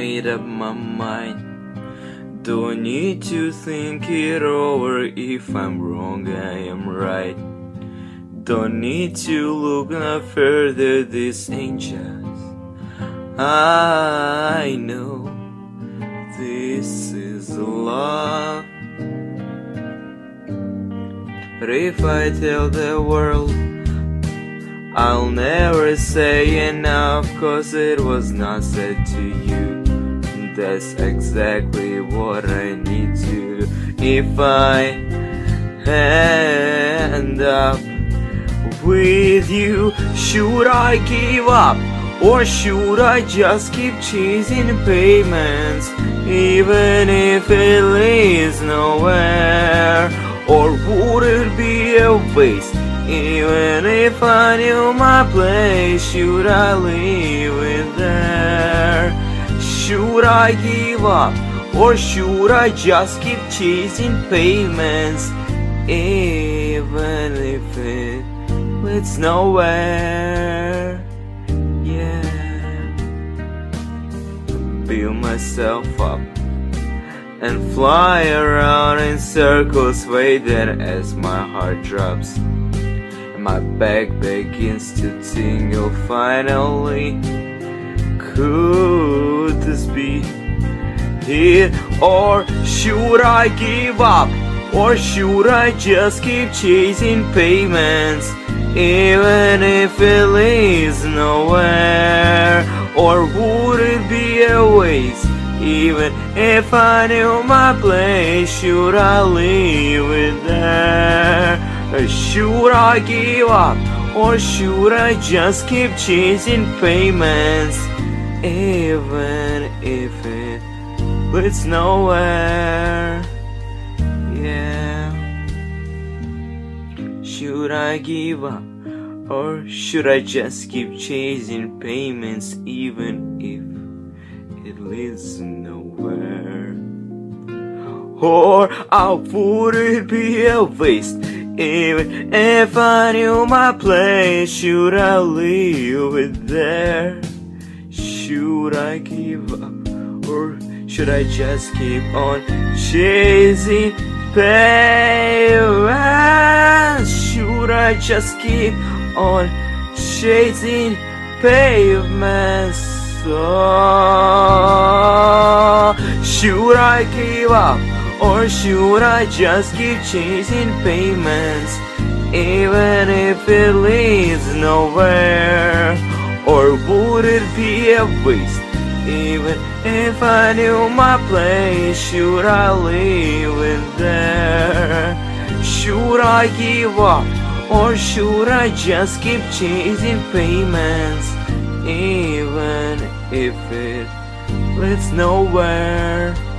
made up my mind. Don't need to think it over. If I'm wrong, I am right. Don't need to look no further. This ain't just. I know this is love. But if I tell the world, I'll never say enough, 'cause it was not said to you. That's exactly what I need to do. If I end up with you, should I give up? Or should I just keep chasing payments, even if it leads nowhere? Or would it be a waste, even if I knew my place? Should I leave it there? Should I give up? Or should I just keep chasing payments, even if it leads nowhere? Build myself up and fly around in circles, waiting as my heart drops and my back begins to tingle. Finally, could this be it? Or should I give up? Or should I just keep chasing payments, even if it leads nowhere? Or would it be a waste, even if I knew my place? Should I leave it there? Or should I give up? Or should I just keep chasing payments, even if it leads nowhere? Should I give up? Or should I just keep chasing payments, even if it leads nowhere? Or would it be a waste, even if I knew my place? Should I leave it there? Should I give up? Or should I just keep on chasing payments? Should I just keep on chasing pavements? Oh, should I give up? Or should I just keep chasing payments, even if it leads nowhere? Or would it be a waste, even if I knew my place? Should I leave it there? Should I give up? Or should I just keep chasing payments, even if it leads nowhere?